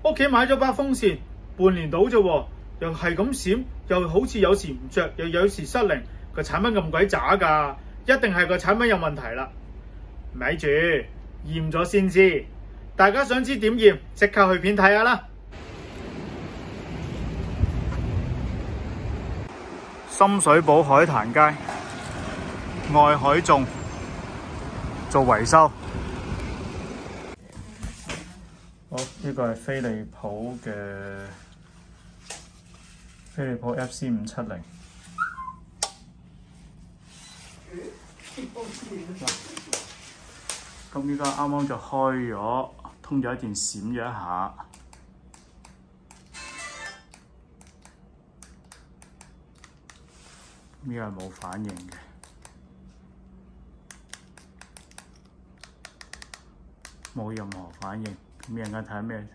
屋企買咗把風扇，半年到啫喎，又係咁閃，又好似有時唔着，又有時失靈，個產品咁鬼渣㗎，一定係個產品有問題啦。咪住，驗咗先知。大家想知點驗，即刻去片睇下啦。深水埗海壇街愛海頌做維修。好，呢個係飛利浦嘅飛利浦 FC570。咁依家啱啱就開咗，通咗一電閃咗一下。依家係冇反應嘅，冇任何反應。咁一陣間睇下咩？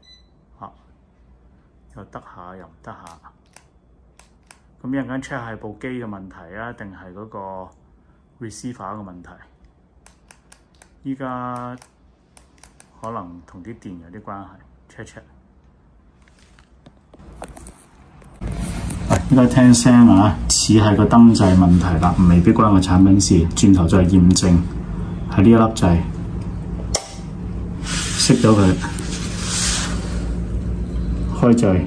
又得下又唔得下。咁一陣間 check 係部機嘅問題啊，定係嗰個 receiver 嘅問題？依家可能同啲電有啲關係 ，check。依家聽聲啊，似係個燈掣問題啦，未必關個產品事。轉頭再驗證，係呢一粒掣熄咗佢，開掣，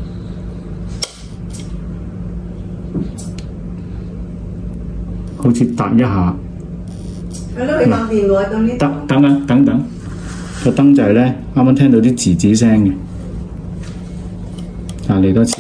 好似突一下。 係咯，你撳電話咁呢？ 等，個燈掣咧，啱啱聽到啲吱吱聲嘅。嚟多次。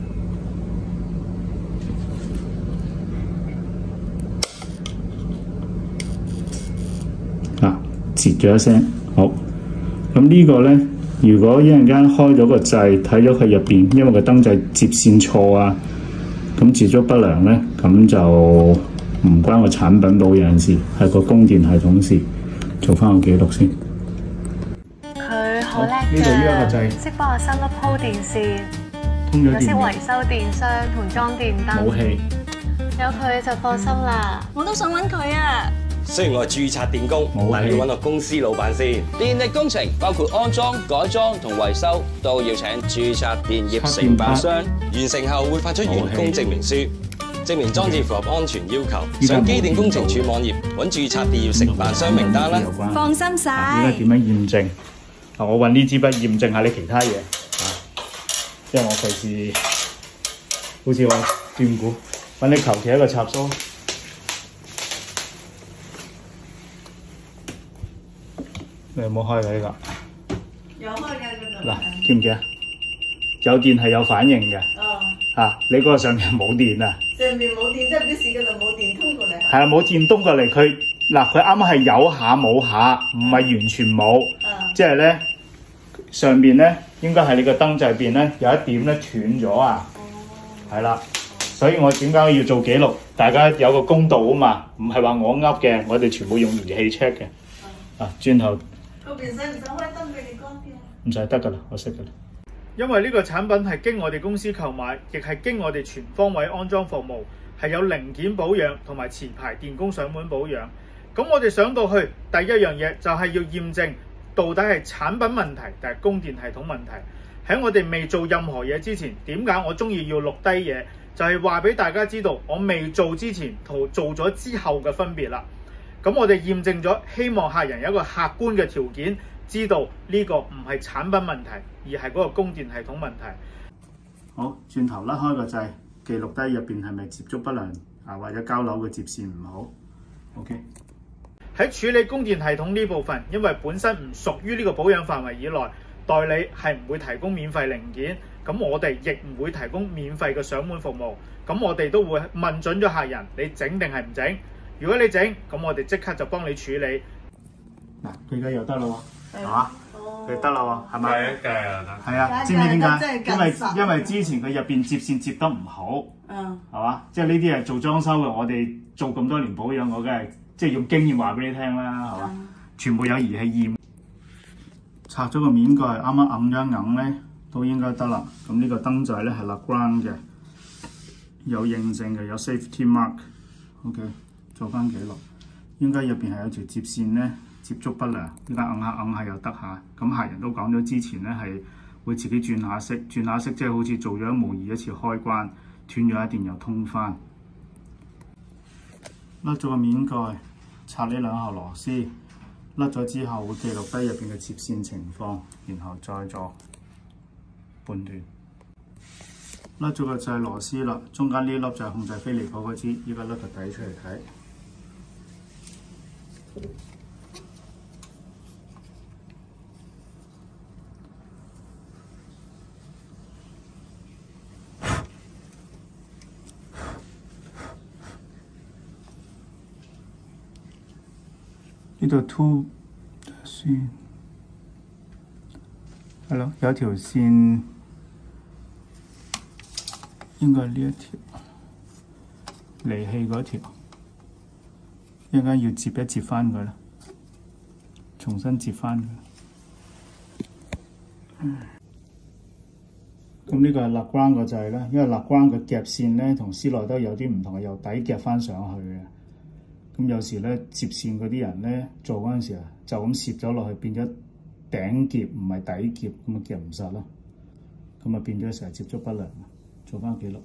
截咗一聲，好。咁呢個咧，如果一陣間開咗個掣，睇咗佢入邊，因為個燈掣接線錯啊，咁接觸不良咧，咁就唔關個產品保養事，係個供電系統事。做翻個記錄先。 佢好叻㗎， 呢度呢一個掣， 識幫我新屋鋪電線， 通咗電， 又識維修電箱同裝電燈。 冇氣， 有佢就放心啦。我都想揾佢啊！ 雖然我係註冊電工，但係要揾個公司老闆先。電力工程包括安裝、改裝同維修，都要請註冊電業承辦商。完成後會發出完工證明書，證明裝置符合安全要求。上機電工程署網頁揾註冊電業承辦商名單啦。 放心晒。 而家點樣驗證？我揾呢支筆驗證下你其他嘢因為我費事好似話斷估，揾你求其一個插蘇。你有冇開㗎呢個？ 有開嘅嗰度。 嗱，見唔見啊？有電係有反應嘅。 哦。 你嗰個上面冇電啊？ 上面冇電，即係啲時間就冇電通過嚟。 係啊，冇電通過嚟，佢啱啱係有下冇下，唔係完全冇。即係咧，上面咧應該係你個燈掣入邊咧有一點咧斷咗啊。係啦，所以我點解要做記錄？大家有個公道啊嘛，唔係話我噏嘅，我哋全部用儀器 check 嘅。轉頭。 嗰邊使唔使開燈俾你乾啲啊？ 唔使得㗎啦，我識㗎啦。因為呢個產品係經我哋公司購買，亦係經我哋全方位安裝服務，係有零件保養同埋持牌電工上門保養。咁我哋上到去第一樣嘢就係要驗證到底係產品問題定係供電系統問題。喺我哋未做任何嘢之前，點解我中意要錄低嘢？就係話俾大家知道我未做之前同做咗之後嘅分別啦。咁我哋驗證咗，希望客人有一個客觀嘅條件，知道呢個唔係產品問題，而係嗰個供電系統問題。好，轉頭甩開個掣，記錄低入邊係咪接觸不良或者交樓嘅接線唔好。OK。喺處理供電系統呢部分，因為本身唔屬於呢個保養範圍以內，代理係唔會提供免費零件，咁我哋亦唔會提供免費嘅上門服務。咁我哋都會問準咗客人，你整定係唔整？如果你整，咁我哋即刻就幫你處理。嗱，佢而家又得啦喎，係嘛？佢得啦喎，係咪？係啊，知唔知點解？因為之前佢入邊接線接得唔好，係嘛？即係呢啲係做裝修嘅，我哋做咁多年保養，我梗係即係用經驗話俾你聽啦，係嘛？全部有儀器驗，拆咗個面蓋，啱啱揞咗一揞咧，都應該得啦。咁呢個燈掣咧係立 ground 嘅，有認證嘅，有 safety mark。OK。做翻記錄，應該入邊係有條接線咧接觸不良，依家揞下又得下。咁客人都講咗之前咧係會自己轉下色，轉下色即係好似做咗模擬一次開關，斷咗一電又通翻。甩咗個面蓋，拆呢兩下螺絲，甩咗之後會記錄低入邊嘅接線情況，然後再做判斷。甩咗個掣螺絲啦，中間呢粒就係控制飛離譜嗰支，依家甩個底出嚟睇。呢度凸線係咯，有條線應該係呢一條離氣嗰條，一陣間要接一接翻佢啦，重新接翻佢。咁呢個係勒關個掣啦，因為勒關嘅夾線咧同絲內都有啲唔同嘅，由底夾翻上去嘅。咁有時咧接線嗰啲人咧做嗰陣時啊，就咁攝咗落去，變咗頂夾唔係底夾，咁啊夾唔實咯。咁啊變咗成日接觸不良。做翻記錄。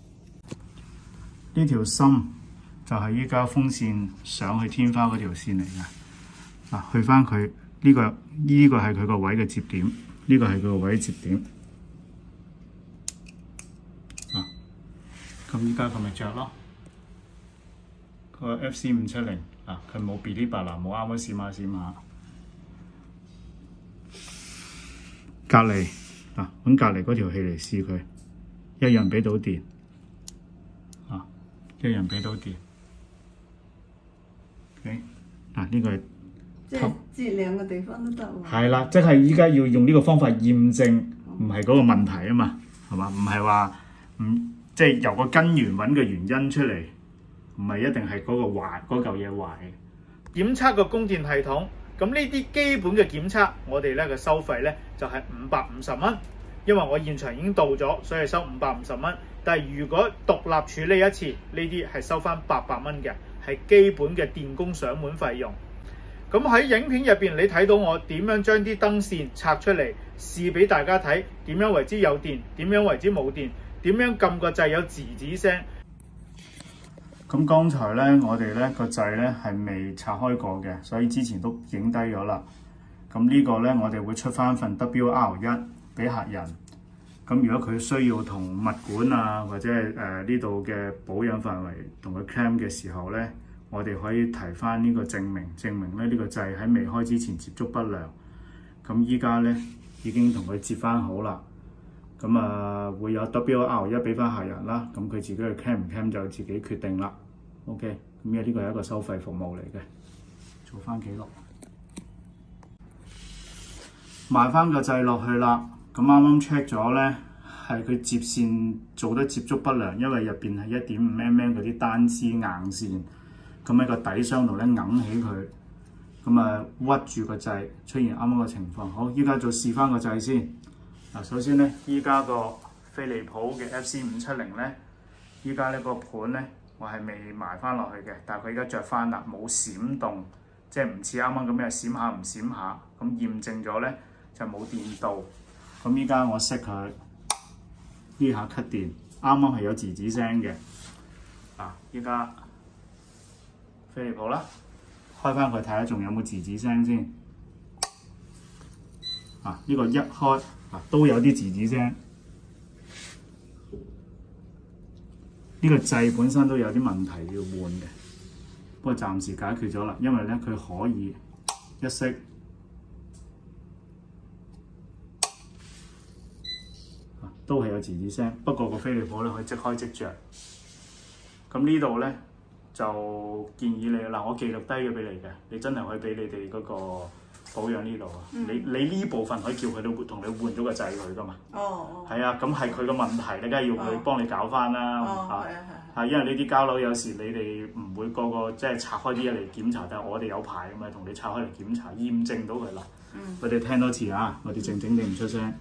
呢條芯就係依家風扇上去天花嗰條線嚟嘅。嗱，去翻佢呢個係佢個位嘅接點，呢個係佢個位接點。啊，咁依家佢咪着咯。個 FC570啊，佢冇嗶哩吧啦，冇啱啱閃下閃下。隔離啊，揾隔離嗰條氣嚟試佢，一樣俾到電啊，一樣俾到電。OK， 嗱呢個係即係接兩個地方都得喎。 係啦，即係依家要用呢個方法驗證，唔係嗰個問題啊嘛，係嘛？唔係話即係由個根源揾個原因出嚟。唔係一定係嗰個壞嗰嚿嘢壞嘅。檢測個供電系統，咁呢啲基本嘅檢測，我哋咧嘅收費咧就係550蚊，因為我現場已經到咗，所以收550蚊。但係如果獨立處理一次，呢啲係收翻800蚊嘅，係基本嘅電工上門費用。咁喺影片入邊，你睇到我點樣將啲燈線拆出嚟試俾大家睇，點樣為之有電，點樣為之冇電，點樣撳個掣有吱吱聲。咁剛才咧，我哋咧個掣咧係未拆開過嘅，所以之前都影低咗啦。咁呢個咧，我哋會出翻份 WR1 俾客人。咁如果佢需要同物管啊，或者係呢度嘅保養範圍同佢 claim 嘅時候咧，我哋可以提翻呢個證明，證明咧呢個掣喺未開之前接觸不良。咁依家咧已經同佢接翻好啦。咁會有 WR1 俾翻客人啦，咁佢自己去 claim 唔 claim 就自己決定啦。OK， 咁呢個係一個收費服務嚟嘅，做翻記錄，埋翻個掣落去啦。咁啱啱 check 咗咧，係佢接線做得接觸不良，因為入邊係1.5mm 嗰啲單支硬線，咁喺個底箱度咧揞起佢，咁屈住個掣，出現啱啱個情況。好，依家就試翻個掣先。嗱，首先咧，依家個飛利浦嘅 FC570咧，依家呢個盤咧，我係未埋翻落去嘅，但係佢而家着翻啦，冇閃動，即係唔似啱啱咁樣閃下唔閃下，咁驗證咗咧就冇電到。咁依家我熄佢，呢下 cut 電，啱啱係有吱吱聲嘅。啊，依家飛利浦啦，開翻佢睇下仲有冇吱吱聲先。啊，呢個一開都有啲吱吱聲。呢個掣本身都有啲問題要換嘅，不過暫時解決咗啦，因為咧佢可以一熄，都係有吱吱聲，不過個飛利浦咧可以即開即着。咁呢度咧就建議你嗱，我記錄低咗俾你嘅，你真係可以俾你哋嗰個保養呢度啊。你呢部分可以叫佢哋同你換咗個掣佢噶嘛。哦。係啊，咁係佢個問題，你梗係要佢幫你搞翻啦。係因為呢啲膠樓有時你哋唔會個個即係拆開啲嘢嚟檢查，但係我哋有牌咁啊，同你拆開嚟檢查，驗證到佢啦。我哋聽多次啊，我哋靜靜地唔出聲。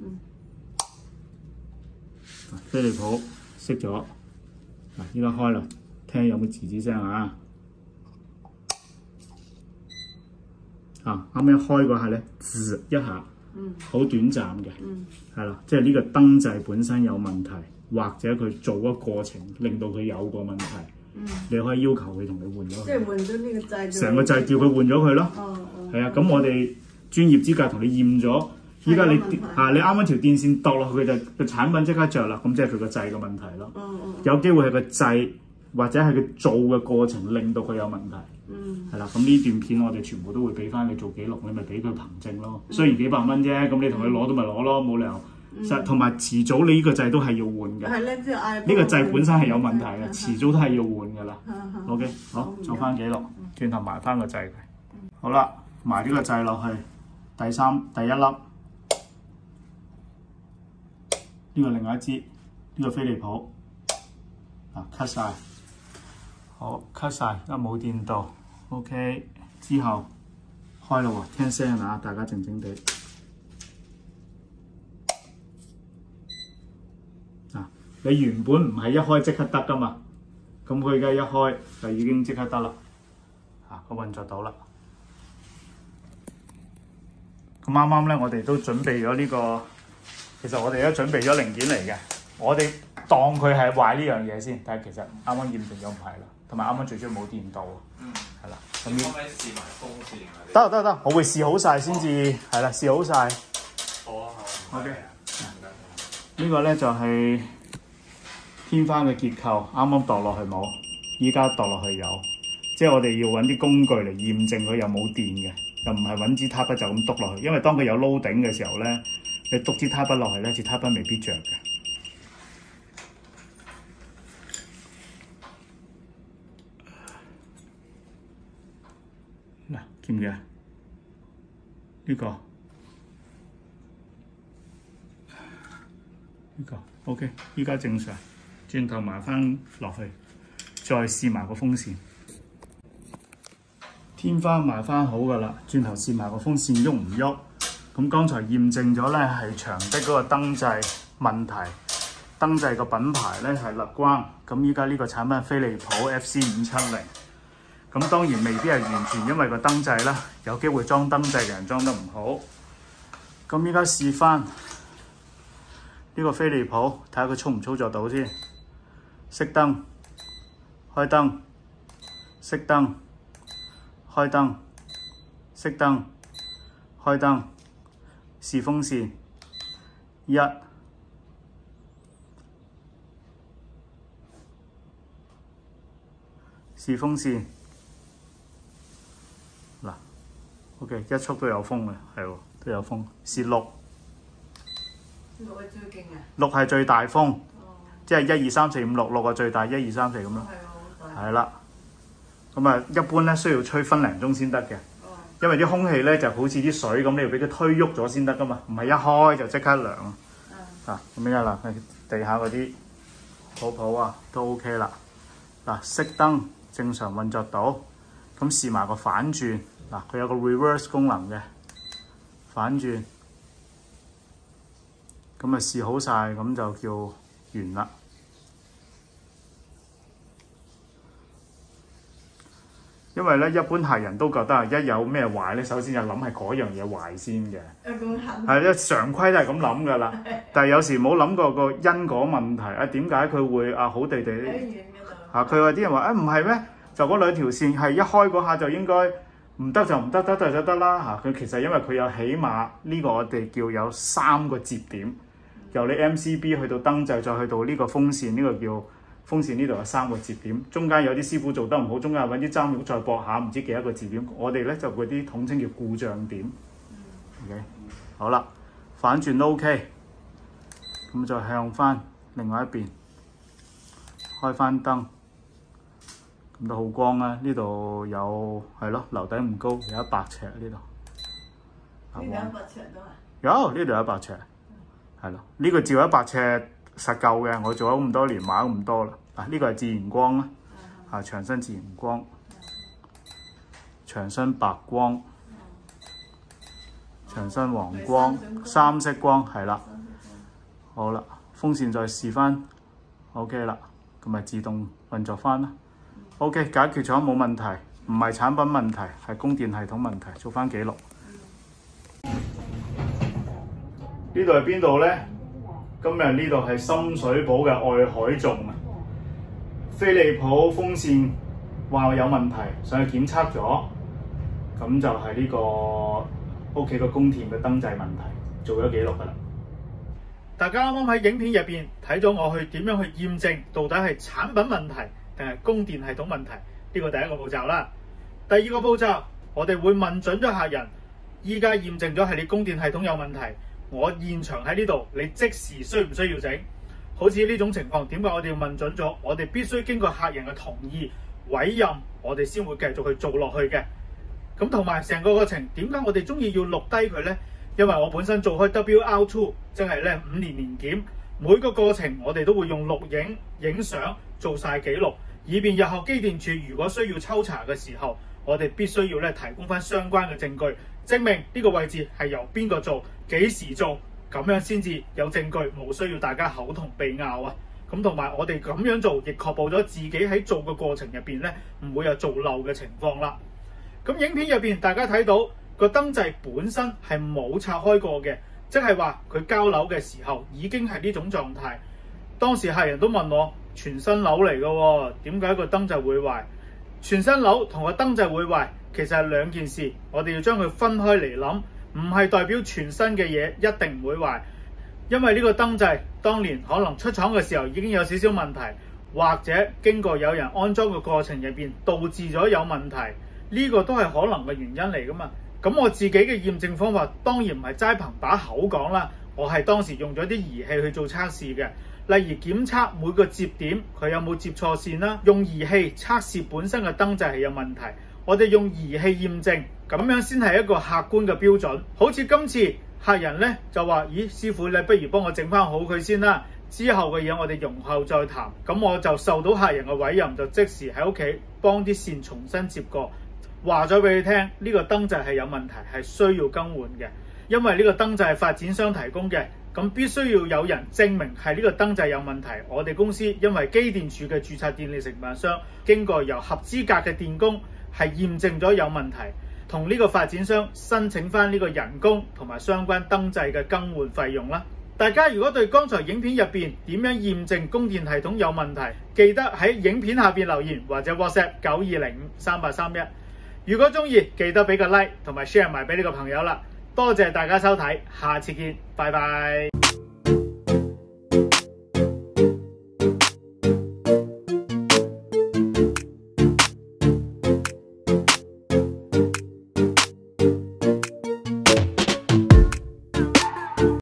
飛利浦熄咗，嗱依家開啦，聽有冇吱吱聲啊？啱啱開嗰下咧，吱一下， 好短暫嘅，係啦，即係呢個燈掣本身有問題，或者佢做嗰個過程令到佢有個問題，你可以要求佢同你換咗佢。 即係換咗呢個掣， 成個掣叫佢換咗佢咯。係啊，咁我哋專業資格同你驗咗，依家你你啱啱條電線墮落去，佢就個產品即刻着啦，咁即係佢個掣嘅問題咯。有機會係個掣或者係佢做嘅過程令到佢有問題。係啦，咁呢段片我哋全部都會俾翻你做記錄，你咪俾佢憑證咯。雖然幾百蚊啫，咁你同佢攞都咪攞咯，冇理由。同埋遲早你呢個掣都係要換嘅。係咧，即係呢個掣本身係有問題嘅，遲早都係要換㗎啦。OK， 好，做翻記錄，轉頭埋翻個掣佢。好啦，埋呢個掣落去，第一粒，呢個另外一支，呢個飛利浦，cut 晒，好 cut 晒，因為冇電到。OK， 之後開啦喎，聽聲啊，大家靜靜地。你原本唔係一開即刻得噶嘛，咁佢而家一開就已經即刻得啦，佢運作到啦。咁啱啱咧，我哋都準備咗呢個，其實我哋都準備咗零件嚟嘅，我哋當佢係壞呢樣嘢先，但係其實啱啱驗證咗唔係啦，同埋啱啱最主要冇電到，係啦。咁可唔可以試埋風扇？得，我會試好晒先至，係啦，試好晒。好啊，OK。呢個咧就係天花嘅結構，啱啱墮落去冇，依家墮落去有，即係我哋要揾啲工具嚟驗證佢有冇電嘅，又唔係揾支撻筆就咁篤落去，因為當佢有撈頂嘅時候咧，你篤支撻筆落去咧，支撻筆未必着嘅。嗱，見唔見啊？呢個 OK， 依家正常。轉頭埋翻落去，再試埋個風扇。天花埋翻好㗎啦，轉頭試埋個風扇喐唔喐？咁剛才驗證咗咧係牆壁嗰個燈掣問題，燈掣個品牌咧係立光。咁依家呢個產品係飛利浦 FC570。咁當然未必係完全因為個燈掣啦，有機會裝燈掣嘅人裝得唔好。咁依家試翻呢個飛利浦，睇下佢操唔操作到先。熄燈，開燈，熄燈，開燈，熄燈，開燈，試風扇，一，試風扇，嗱 ，OK， 一速都有風嘅，係喎，都有風。試6，6 係最勁嘅 ，6係最大風。即係1、2、3、4、5、6個最大，1、2、3、4咁咯。係啦，咁啊一般咧需要吹分零鐘先得嘅，因為啲空氣咧就好似啲水咁，你要俾佢推喐咗先得噶嘛，唔係一開就即刻涼。咁樣啦，地下嗰啲泡泡啊都 OK 啦。嗱，熄燈正常運作到，咁試埋個反轉，嗱佢有個 reverse 功能嘅反轉，咁啊試好晒，咁就叫完啦。因為咧，一般客人都覺得一有咩壞咧，首先就諗係嗰樣嘢壞先嘅。係常規都係咁諗㗎啦。但係有時冇諗過個因果問題點解佢會好地地佢話啲人話唔係咩？就嗰兩條線係一開嗰下就應該唔得就唔得，得就得啦佢其實因為佢有起碼呢個我哋叫有3個節點，由你 MCB 去到燈掣，再去到呢個風扇，呢個叫風扇呢度有3個節點，中間有啲師傅做得唔好，中間揾啲針肉再駁下，唔知幾多個節點。我哋咧就嗰啲統稱叫故障點。OK， 好啦，反轉都 OK， 咁再向翻另外一邊，開翻燈，咁都好光啊！呢度有係咯，樓底唔高，有100尺呢度。 呢度100尺都係。 有呢度有100尺，係咯，呢個照100尺。實夠嘅，我做咗咁多年，買咗咁多啦。呢個係自然光啦，長身自然光，長身白光，長身黃光，3色光係啦。好啦，風扇再試翻 ，OK 啦，咁咪自動運作翻啦。OK， 解決咗冇問題，唔係產品問題，係供電系統問題，做翻記錄。 呢度係邊度呢？今日呢度係深水埗嘅愛海頌啊！飛利浦風扇話有問題，上去檢測咗，咁就係呢個屋企個供電嘅燈掣問題，做咗記錄噶啦。大家啱啱喺影片入邊睇咗我去點樣去驗證到底係產品問題定係供電系統問題，呢個第一個步驟啦。第二個步驟，我哋會問準咗客人，依家驗證咗係你供電系統有問題，我現場喺呢度，你即時需唔需要整？好似呢種情況，點解我哋要問準咗？我哋必須經過客人嘅同意、委任，我哋先會繼續去做落去嘅。咁同埋成個過程，點解我哋中意要錄低佢呢？因為我本身做開 WR2，即係咧5年年檢，每個過程我哋都會用錄影、影相做晒記錄，以便日後機電署如果需要抽查嘅時候，我哋必須要咧提供翻相關嘅證據，證明呢個位置係由邊個做、幾時做，咁樣先至有證據，冇需要大家口同鼻拗啊！咁同埋我哋咁樣做，亦確保咗自己喺做嘅過程入邊咧，唔會有做漏嘅情況啦。咁影片入邊大家睇到個燈掣本身係冇拆開過嘅，即係話佢交樓嘅時候已經係呢種狀態。當時客人都問我：全新樓嚟嘅喎，點解個燈掣會壞？全新樓同個燈掣會壞，其實係兩件事，我哋要將佢分開嚟諗，唔係代表全新嘅嘢一定唔會壞。因為呢個燈掣當年可能出廠嘅時候已經有少少問題，或者經過有人安裝嘅過程入邊導致咗有問題，呢個都係可能嘅原因嚟噶嘛。咁我自己嘅驗證方法當然唔係齋憑把口講啦，我係當時用咗啲儀器去做測試嘅。例如檢測每個接點佢有冇接錯線啦，用儀器測試本身嘅燈掣係有問題，我哋用儀器驗證，咁樣先係一個客觀嘅標準。好似今次客人呢就話：咦，師傅你不如幫我整翻好佢先啦，之後嘅嘢我哋容後再談。咁我就受到客人嘅委任，就即時喺屋企幫啲線重新接過，話咗俾佢聽呢個燈掣係有問題，係需要更換嘅。因為呢個燈掣係發展商提供嘅，咁必須要有人證明係呢個燈掣有問題。我哋公司因為機電署嘅註冊電力承辦商，經過由合資格嘅電工係驗證咗有問題，同呢個發展商申請翻呢個人工同埋相關燈掣嘅更換費用啦。大家如果對剛才影片入邊點樣驗證供電系統有問題，記得喺影片下邊留言或者 WhatsApp 92053831。如果中意，記得俾個 like 同埋 share 埋俾呢個朋友啦。多謝大家收睇，下次見，拜拜。